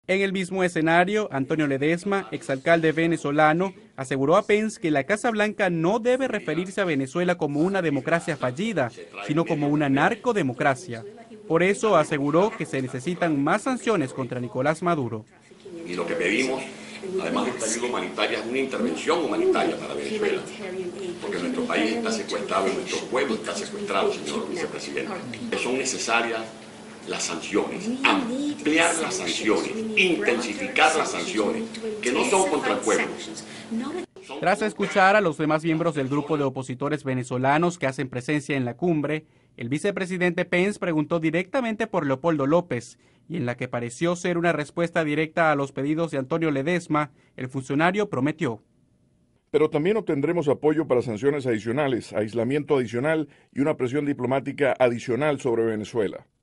En el mismo escenario, Antonio Ledezma, exalcalde venezolano, aseguró a Pence que la Casa Blanca no debe referirse a Venezuela como una democracia fallida, sino como una narcodemocracia. Por eso aseguró que se necesitan más sanciones contra Nicolás Maduro. Y lo que pedimos, además de esta ayuda humanitaria, es una intervención humanitaria para Venezuela, porque nuestro país está secuestrado y nuestro pueblo está secuestrado, señor vicepresidente. Son necesarias las sanciones, ampliar las sanciones, intensificar las sanciones, que no son contra el pueblo. Tras escuchar a los demás miembros del grupo de opositores venezolanos que hacen presencia en la cumbre, el vicepresidente Pence preguntó directamente por Leopoldo López, y en la que pareció ser una respuesta directa a los pedidos de Antonio Ledezma, el funcionario prometió. Pero también obtendremos apoyo para sanciones adicionales, aislamiento adicional y una presión diplomática adicional sobre Venezuela.